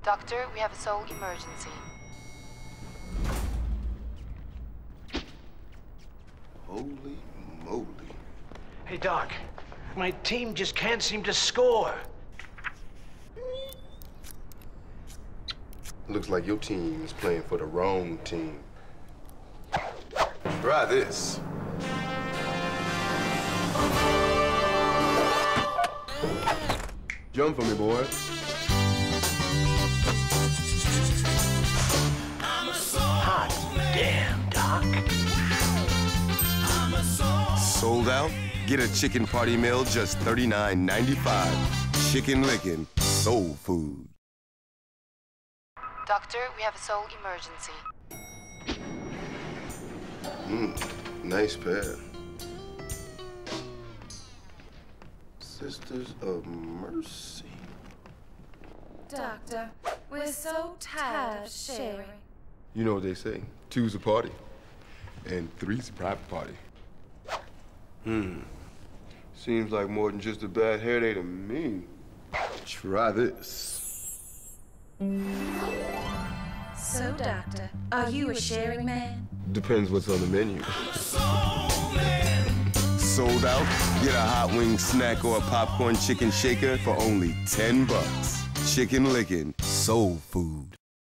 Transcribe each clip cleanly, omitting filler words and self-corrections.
Doctor, we have a sole emergency. Holy moly. Hey, Doc. My team just can't seem to score. Looks like your team is playing for the wrong team. Try this. Jump for me, boy. Hot damn, Doc. Sold out? Get a chicken party meal, just $39.95. Chicken licking, soul food. Doctor, we have a sole emergency. Nice pair. Sisters of Mercy. Doctor, we're so tired of sharing. You know what they say, two's a party, and three's a private party. Seems like more than just a bad hair day to me. Try this. So, Doctor, are you a sharing man? Depends what's on the menu. Sold out? Get a hot wing snack or a popcorn chicken shaker for only $10. Chicken licking, soul food.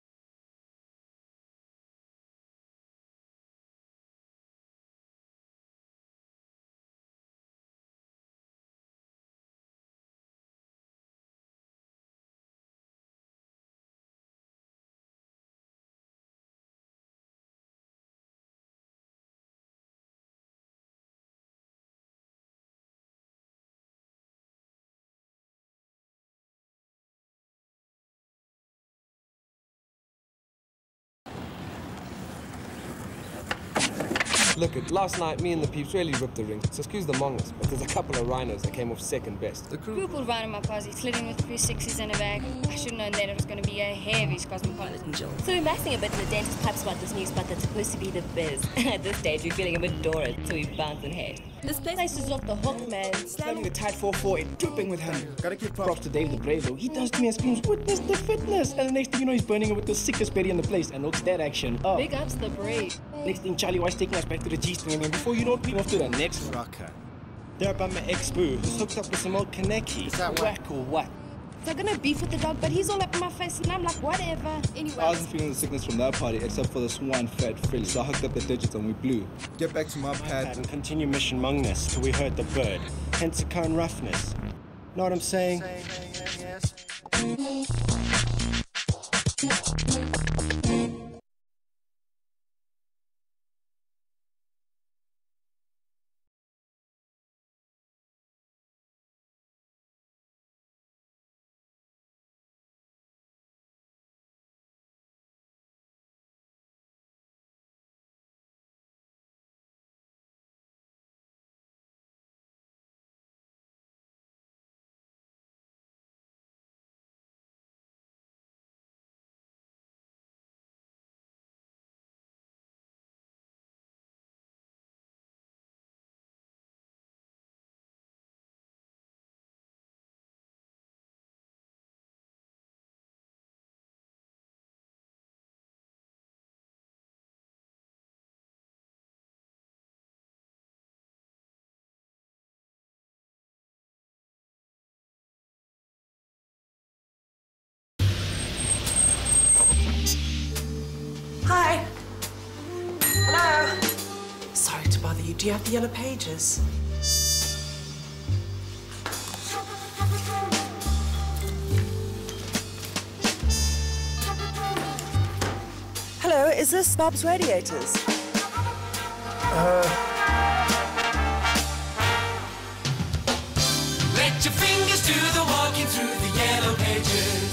Look, last night, me and the peeps really ripped the ring, so excuse the mongols, but there's a couple of rhinos that came off second best. The group will ride in my posse, slid in with a few sixes in a bag. I should have known that it was going to be a heavy cosmopolitan job. So we're maxing a bit in the dentist pub spot, this new spot that's supposed to be the biz. At this stage, we're feeling a bit Dora, so we bounce and head. This place is off the hook, man. Slamming the tight 4-4 and dripping with honey. Gotta give props to Dave the Brave, though. He does to me and screams, "Witness the fitness!" And the next thing you know, he's burning it with the sickest berry in the place. And looks that action. Oh. Big ups the Brave. Next thing, Charlie White's taking us back to the G-string, and then before you know it, we're off to the next rocker. They're about my ex-boo, who's hooked up with some old Kaneki. Is that whack or what? So I'm gonna beef with the dog, but he's all up in my face, and I'm like, whatever. Anyway. I wasn't feeling the sickness from that party, except for this one fat filly, so I hooked up the digits and we blew. Get back to my pad And continue mission mongness till we heard the bird. Hence the current roughness. Know what I'm saying? Hi. Hello. Sorry to bother you. Do you have the yellow pages? Hello, is this Bob's Radiators? Let your fingers do the walking through the yellow pages.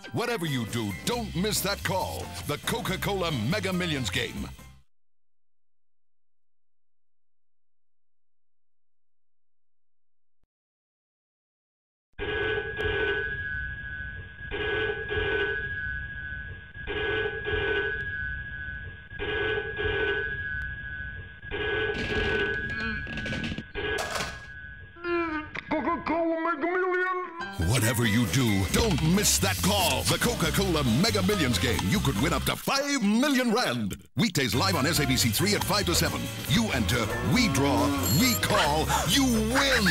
Whatever you do, don't miss that call. The Coca-Cola Mega Millions game. Whatever you do, don't miss that call. The Coca-Cola Mega Millions game. You could win up to 5 million rand. Weekdays live on SABC3 at 5 to 7. You enter, we draw, we call, you win.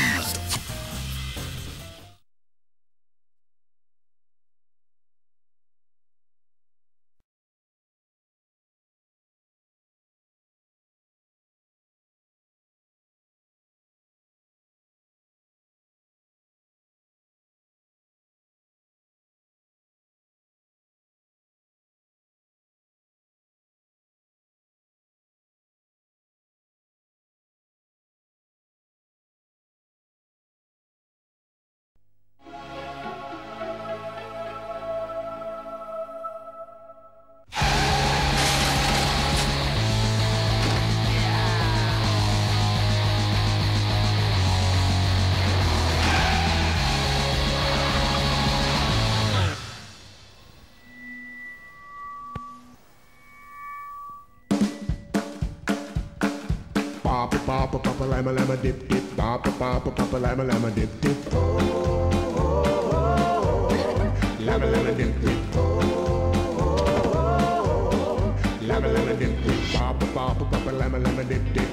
Papa lima lima dip dip. Papa lima lima dip dip. Lima lima dip dip. Lima lima dip dip. Papa lima lima dip dip.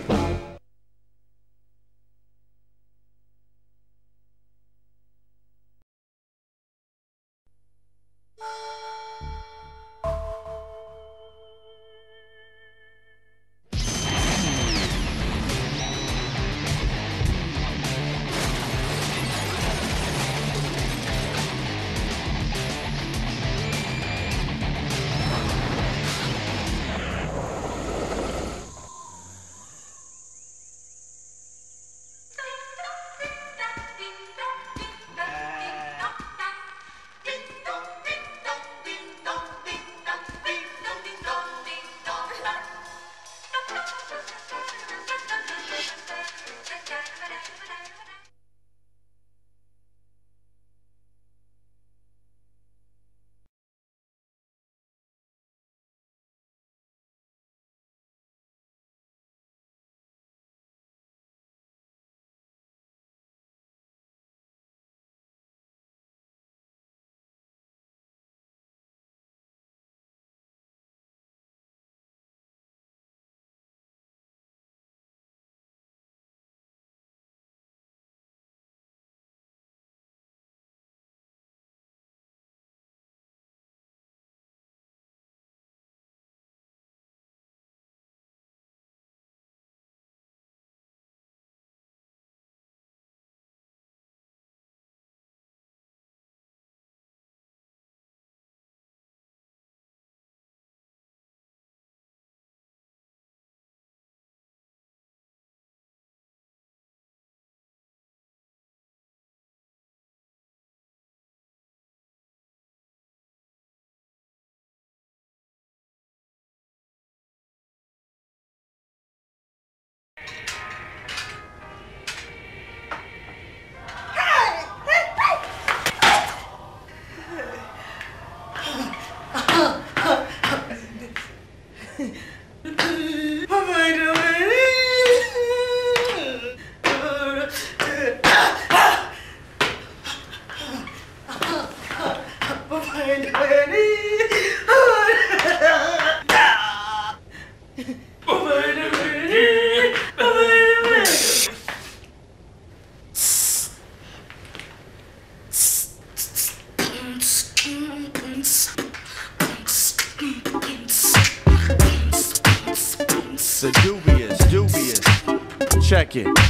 The dubious. Check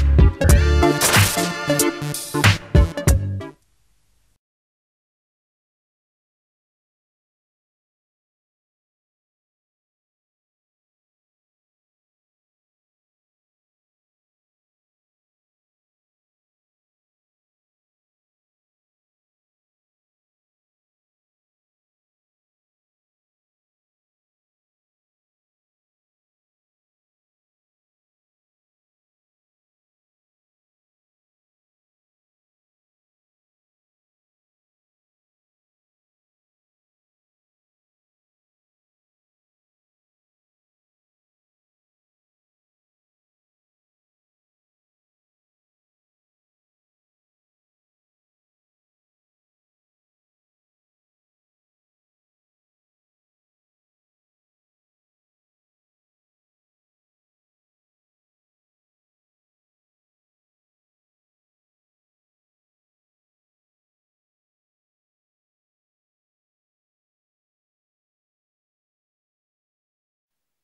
it.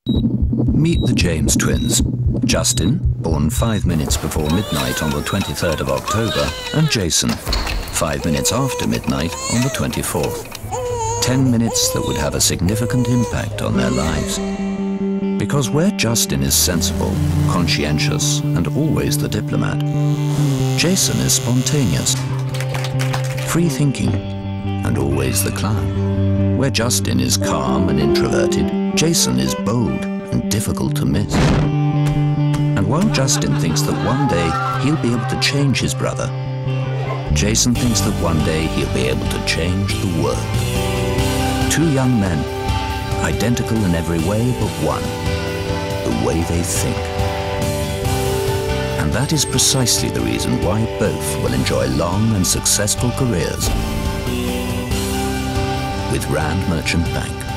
Meet the James twins. Justin, born 5 minutes before midnight on the 23rd of October, and Jason, 5 minutes after midnight on the 24th. 10 minutes that would have a significant impact on their lives. Because where Justin is sensible, conscientious, and always the diplomat, Jason is spontaneous, free-thinking, and always the clown. Where Justin is calm and introverted, Jason is bold and difficult to miss. And while Justin thinks that one day he'll be able to change his brother, Jason thinks that one day he'll be able to change the world. Two young men, identical in every way but one, the way they think. And that is precisely the reason why both will enjoy long and successful careers with Rand Merchant Bank.